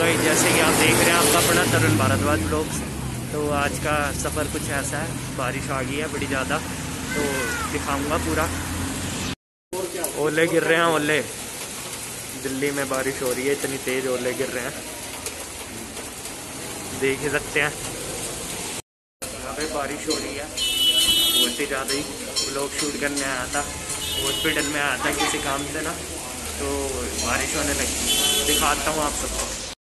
भाई जैसे कि आप देख रहे हैं आपका अपना तरुण भारद्वाज ब्लॉग्स। तो आज का सफ़र कुछ ऐसा है, बारिश आ गई है बड़ी ज़्यादा, तो दिखाऊंगा पूरा। ओले गिर रहे हैं, ओले। दिल्ली में बारिश हो रही है, इतनी तेज़ ओले गिर रहे हैं, देख ही सकते हैं। यहाँ पे बारिश हो रही है बहुत ही ज़्यादा ही। ब्लॉग शूट करने आया था, हॉस्पिटल में आया था किसी काम से ना, तो बारिश होने लगी। दिखाता हूँ आप सबको।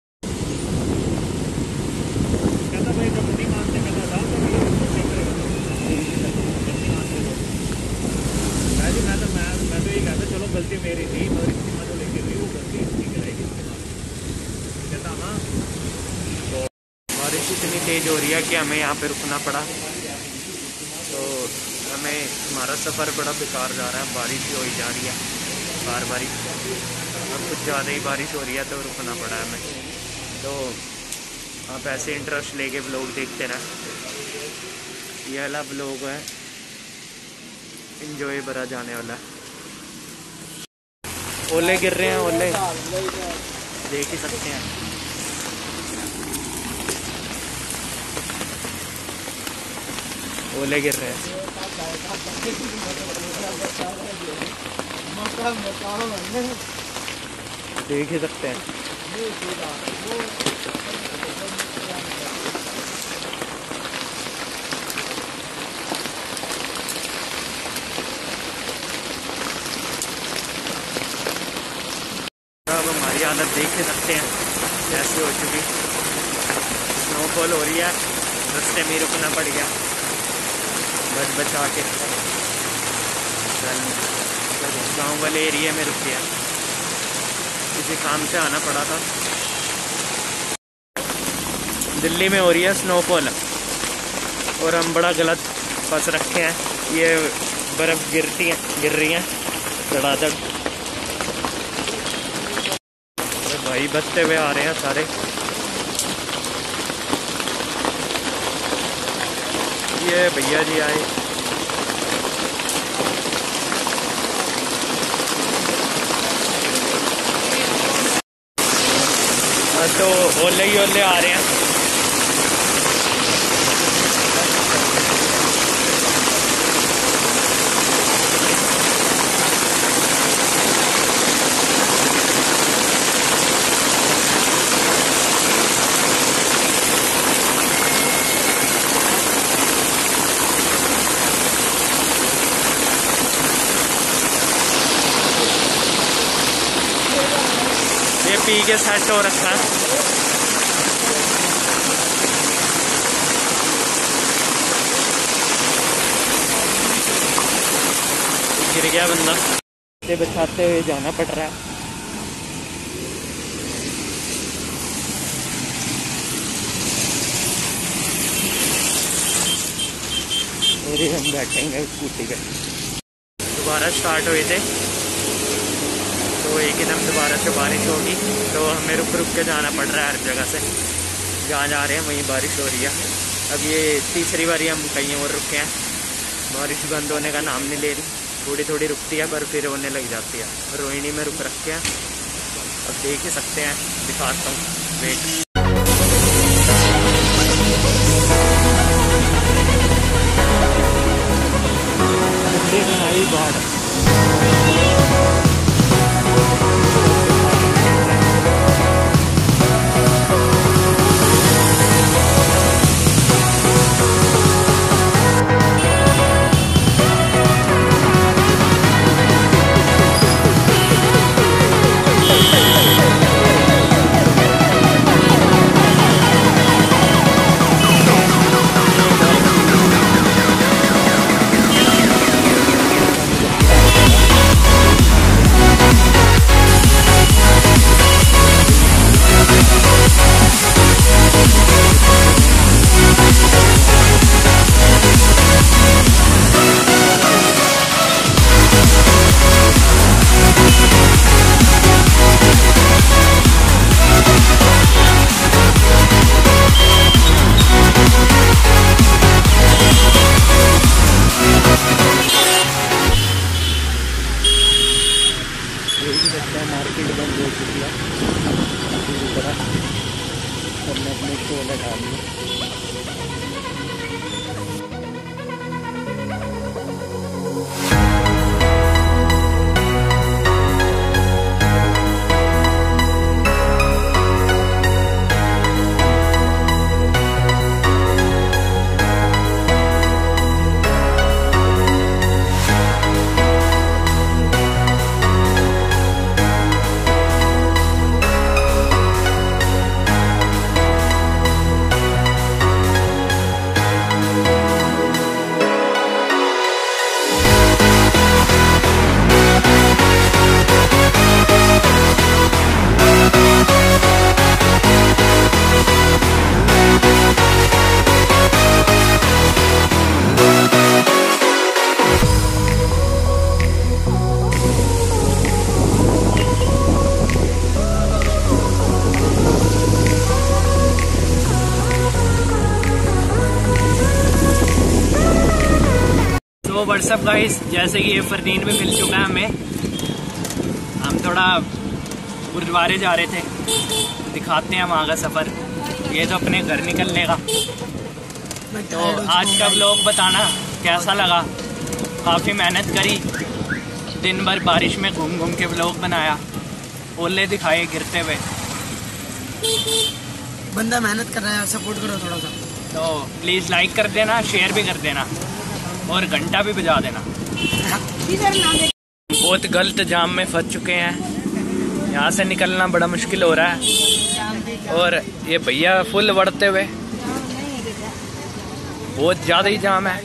मैं तो ये कहता चलो गलती मेरी थी, मगर इसकी मदद लेके गई, वो गलती इसकी कराएगी कहता। हाँ, तो बारिश इतनी तेज़ हो रही है कि हमें यहाँ पे रुकना पड़ा। तो हमें हमारा सफ़र बड़ा बेकार जा रहा है, बारिश ही हो जा रही है बार बार, और कुछ ज़्यादा ही बारिश हो रही है तो रुकना पड़ा है हमें। तो आप ऐसे इंटरेस्ट लेके ब्लॉग देखते ना, ये वाला ब्लॉग है, इंजॉय भरा जाने वाला। ओले गिर रहे हैं, ओले देख ही सकते हैं। ओले गिर रहे हैं, देख ही सकते हैं। अब हमारी हालत देख ही सकते हैं कैसे हो चुकी। स्नोफॉल हो रही है, रास्ते में रुकना पड़ गया बच बचा के। गांव वाले एरिया में रुक गया, किसी काम से आना पड़ा था। दिल्ली में हो रही है स्नोफॉल और हम बड़ा गलत फंस रखे हैं। ये बर्फ़ गिर रही है धड़ाधड़। भाई बचते हुए आ रहे हैं सारे। ये भैया जी आए, तो ओले ही ओले आ रहे हैं। ये पी के सेट हो रखा है। गिर गया बंदा, से बचाते हुए जाना पड़ रहा है। मेरे हम बैठेंगे स्कूटी पे। दोबारा स्टार्ट हुए थे तो एकदम दोबारा से बारिश होगी, तो हमें रुक रुक के जाना पड़ रहा है हर जगह से। जहाँ जा रहे हैं वहीं बारिश हो रही है। अब ये तीसरी बारी हम कहीं और रुके हैं, बारिश बंद होने का नाम नहीं ले रही। थोड़ी थोड़ी रुकती है पर फिर होने लग जाती है। रोहिणी में रुक रखे हैं, अब देख ही सकते हैं, दिखाता हूँ, वेट। टोले डाली। तो व्हाट्सअप गाइस, जैसे कि ये फरदीन भी मिल चुका है हमें। हम थोड़ा गुरुद्वारे जा रहे थे, दिखाते हैं वहाँ का सफ़र। ये तो अपने घर निकलने का। तो आज का व्लॉग बताना कैसा लगा। काफ़ी मेहनत करी, दिन भर बारिश में घूम घूम के व्लॉग बनाया, ओले दिखाए गिरते हुए। बंदा मेहनत कर रहा है, सपोर्ट करो थोड़ा सा। तो प्लीज़ लाइक कर देना, शेयर भी कर देना और घंटा भी बजा देना। बहुत गलत जाम में फंस चुके हैं, यहाँ से निकलना बड़ा मुश्किल हो रहा है। और ये भैया फुल बढ़ते हुए, बहुत ज़्यादा ही जाम है।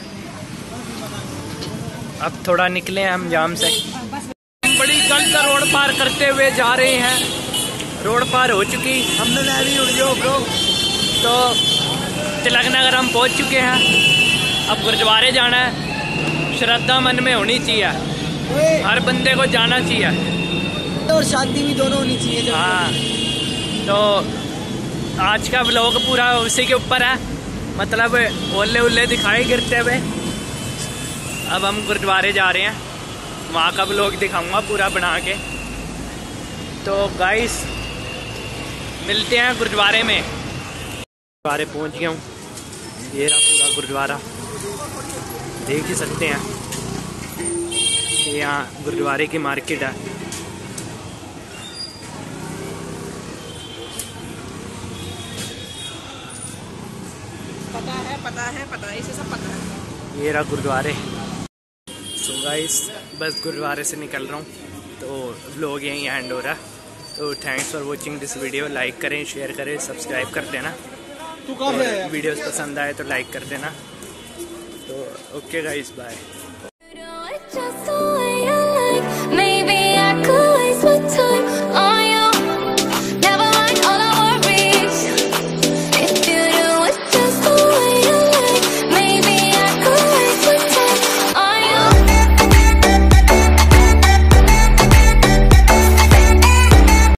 अब थोड़ा निकले हैं हम जाम से। बड़ी गलत रोड पार करते हुए जा रहे हैं। रोड पार हो चुकी, हमने भी उड़ जाओ ब्रो। तो तिलक नगर हम पहुँच चुके हैं। अब गुरुद्वारे जाना है। श्रद्धा मन में होनी चाहिए, हर बंदे को जाना चाहिए और शांति भी दोनों होनी चाहिए। हाँ, तो आज का व्लॉग पूरा उसी के ऊपर है, मतलब ओले उल्ले दिखाए गिरते हुए। अब हम गुरुद्वारे जा रहे हैं, वहाँ का व्लॉग दिखाऊंगा पूरा बना के। तो गाइस मिलते हैं गुरुद्वारे में। गुरुद्वारे पहुँच गया हूँ, ये रहा पूरा गुरुद्वारा, देख ही सकते हैं। यहाँ गुरुद्वारे की मार्केट है। पता है, इसे सब पता है। ये रहा गुरुद्वारे। सो गाइस, बस गुरुद्वारे से निकल रहा हूँ, तो व्लॉग यहीं एंड हो रहा है। तो thanks for watching this video. Like करें, शेयर करें, सब्सक्राइब कर देना। वीडियोस पसंद आए तो लाइक कर देना। तो ओके गाइस, बाय।